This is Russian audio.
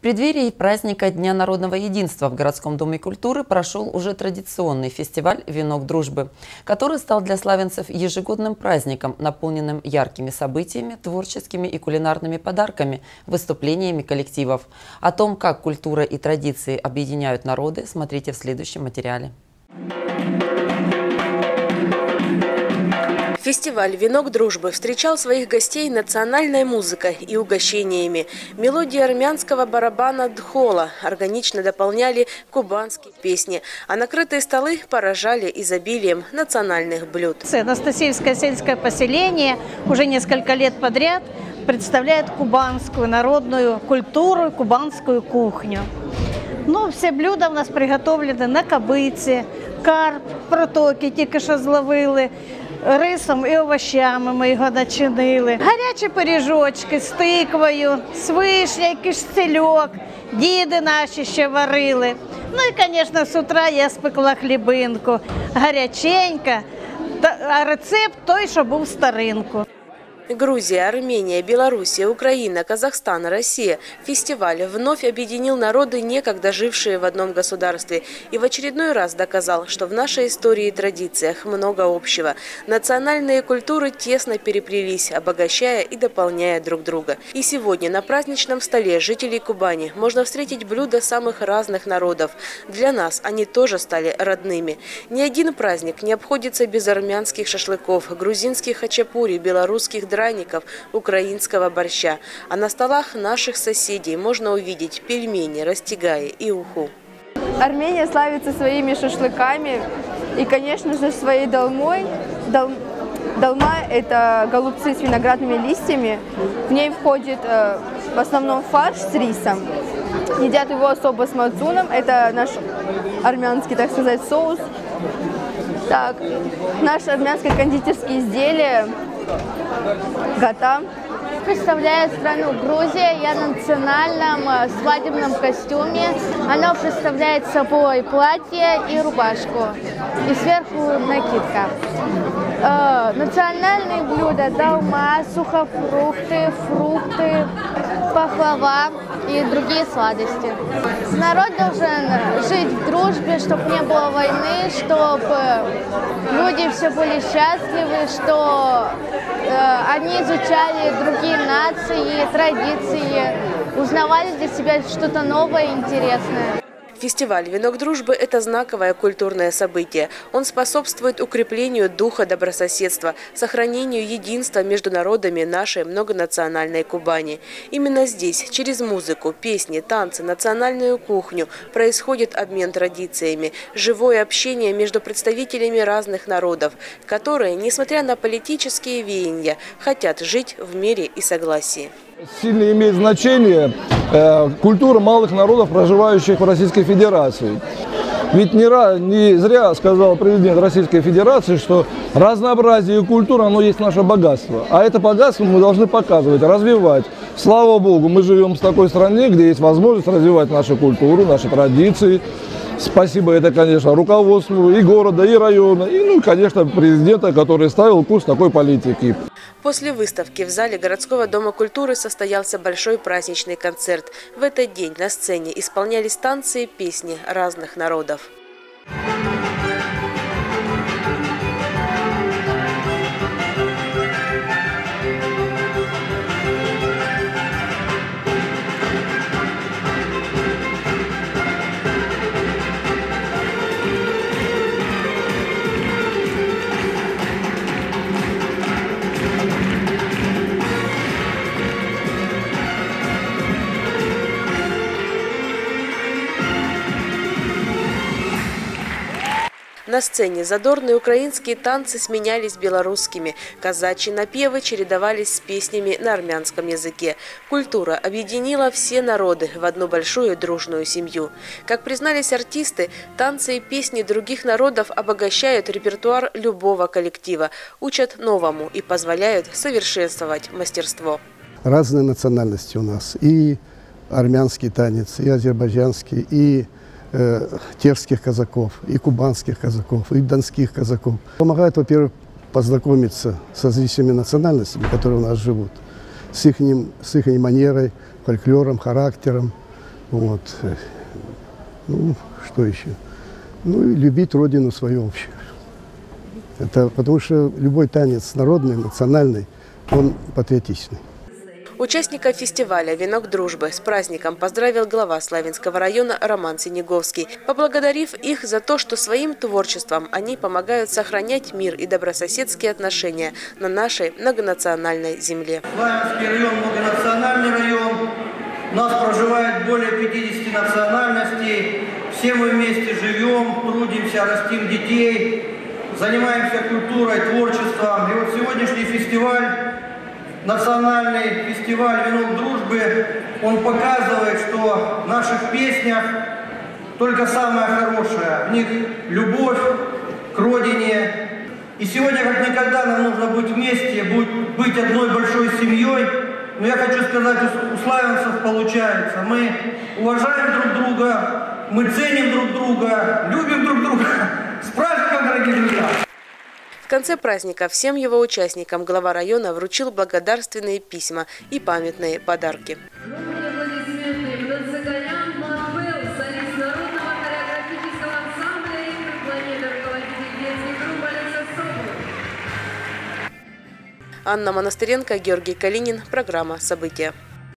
преддверии праздника Дня народного единства в Городском доме культуры прошел уже традиционный фестиваль «Венок дружбы», который стал для славянцев ежегодным праздником, наполненным яркими событиями, творческими и кулинарными подарками, выступлениями коллективов. О том, как культура и традиции объединяют народы, смотрите в следующем материале. Фестиваль «Венок дружбы» встречал своих гостей национальной музыкой и угощениями. Мелодии армянского барабана «Дхола» органично дополняли кубанские песни, а накрытые столы поражали изобилием национальных блюд. Анастасиевское сельское поселение уже несколько лет подряд представляет кубанскую народную культуру, кубанскую кухню. Все блюда у нас приготовлены на кабиці, карп, протоки, тільки що зловили, рисом і овощами ми його начинили. Гарячі пиріжочки з тиквою, з вишнею, кишцельок, діди наші ще варили. І, звісно, з утра я спекла хлібинку, гаряченька, а рецепт той, що був старинку. Грузия, Армения, Белоруссия, Украина, Казахстан, Россия. Фестиваль вновь объединил народы, некогда жившие в одном государстве, и в очередной раз доказал, что в нашей истории и традициях много общего. Национальные культуры тесно переплелись, обогащая и дополняя друг друга. И сегодня на праздничном столе жителей Кубани можно встретить блюда самых разных народов. Для нас они тоже стали родными. Ни один праздник не обходится без армянских шашлыков, грузинских хачапури, белорусских драников, украинского борща. А на столах наших соседей можно увидеть пельмени, растягаи и уху. Армения славится своими шашлыками и, конечно же, своей долмой. Долма – это голубцы с виноградными листьями. В ней входит в основном фарш с рисом. Едят его особо с мацуном. Это наш армянский, так сказать, соус. Так, наши армянские кондитерские изделия. Гата. Представляет страну Грузия. Я в национальном свадебном костюме. Оно представляет собой платье и рубашку. И сверху накидка. Национальные блюда – долма, сухофрукты, фрукты, пахлава и другие сладости. Народ должен жить в дружбе, чтобы не было войны, чтобы люди все были счастливы, что они изучали другие нации, традиции, узнавали для себя что-то новое и интересное. Фестиваль «Венок дружбы» – это знаковое культурное событие. Он способствует укреплению духа добрососедства, сохранению единства между народами нашей многонациональной Кубани. Именно здесь, через музыку, песни, танцы, национальную кухню, происходит обмен традициями, живое общение между представителями разных народов, которые, несмотря на политические веяния, хотят жить в мире и согласии. Сильно имеет значение культура малых народов, проживающих в Российской Федерации. Ведь не зря сказал президент Российской Федерации, что разнообразие культуры, оно есть наше богатство. А это богатство мы должны показывать, развивать. Слава Богу, мы живем в такой стране, где есть возможность развивать нашу культуру, наши традиции. Спасибо это, конечно, руководству и города, и района, и, конечно, президента, который ставил курс такой политики. После выставки в зале Городского дома культуры состоялся большой праздничный концерт. В этот день на сцене исполнялись танцы и песни разных народов. На сцене задорные украинские танцы сменялись белорусскими, казачьи напевы чередовались с песнями на армянском языке. Культура объединила все народы в одну большую дружную семью. Как признались артисты, танцы и песни других народов обогащают репертуар любого коллектива, учат новому и позволяют совершенствовать мастерство. Разные национальности у нас. И армянский танец, и азербайджанский, и терских казаков, и кубанских казаков, и донских казаков. Помогает, во-первых, познакомиться с различными национальностями, которые у нас живут, с их манерой, фольклором, характером. Вот. Ну, что еще? Ну, и любить родину свою общую. Это потому что любой танец народный, национальный, он патриотичный. Участников фестиваля «Венок дружбы» с праздником поздравил глава Славянского района Роман Синеговский, поблагодарив их за то, что своим творчеством они помогают сохранять мир и добрососедские отношения на нашей многонациональной земле. Славянский район – многонациональный район. У нас проживает более 50 национальностей. Все мы вместе живем, трудимся, растим детей, занимаемся культурой, творчеством. И вот сегодняшний фестиваль, национальный фестиваль «Венок дружбы», он показывает, что в наших песнях только самое хорошее. В них любовь к родине. И сегодня, как никогда, нам нужно быть вместе, быть одной большой семьей. Но я хочу сказать, у славянцев получается. Мы уважаем друг друга, мы ценим друг друга, любим друг друга. С праздником, дорогие друзья! В конце праздника всем его участникам глава района вручил благодарственные письма и памятные подарки. Анна Монастыренко, Георгий Калинин. Программа «События».